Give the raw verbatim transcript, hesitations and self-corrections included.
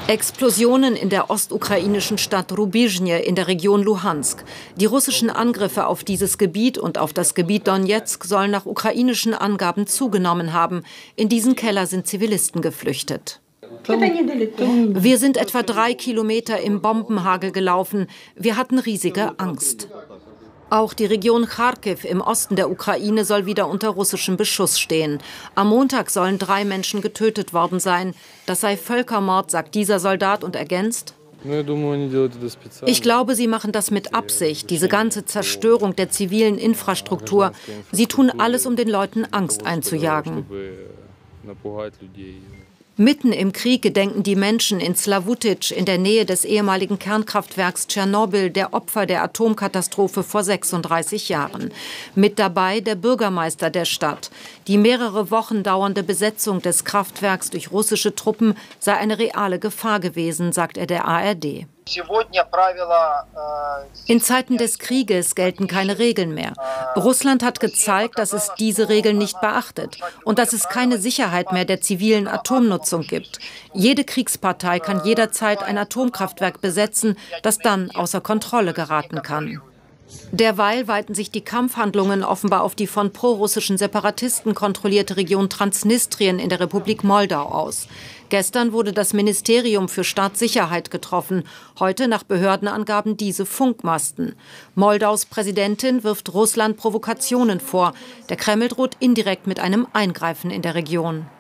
Explosionen in der ostukrainischen Stadt Rubizhne in der Region Luhansk. Die russischen Angriffe auf dieses Gebiet und auf das Gebiet Donezk sollen nach ukrainischen Angaben zugenommen haben. In diesen Keller sind Zivilisten geflüchtet. Wir sind etwa drei Kilometer im Bombenhagel gelaufen. Wir hatten riesige Angst. Auch die Region Charkiw im Osten der Ukraine soll wieder unter russischem Beschuss stehen. Am Montag sollen drei Menschen getötet worden sein. Das sei Völkermord, sagt dieser Soldat und ergänzt: Ich glaube, sie machen das mit Absicht, diese ganze Zerstörung der zivilen Infrastruktur. Sie tun alles, um den Leuten Angst einzujagen. Mitten im Krieg gedenken die Menschen in Slawutycz in der Nähe des ehemaligen Kernkraftwerks Tschernobyl der Opfer der Atomkatastrophe vor sechsunddreißig Jahren. Mit dabei der Bürgermeister der Stadt. Die mehrere Wochen dauernde Besetzung des Kraftwerks durch russische Truppen sei eine reale Gefahr gewesen, sagt er der A R D. In Zeiten des Krieges gelten keine Regeln mehr. Russland hat gezeigt, dass es diese Regeln nicht beachtet und dass es keine Sicherheit mehr der zivilen Atomnutzung gibt. Jede Kriegspartei kann jederzeit ein Atomkraftwerk besetzen, das dann außer Kontrolle geraten kann. Derweil weiten sich die Kampfhandlungen offenbar auf die von prorussischen Separatisten kontrollierte Region Transnistrien in der Republik Moldau aus. Gestern wurde das Ministerium für Staatssicherheit getroffen, heute nach Behördenangaben diese Funkmasten. Moldaus Präsidentin wirft Russland Provokationen vor. Der Kreml droht indirekt mit einem Eingreifen in der Region.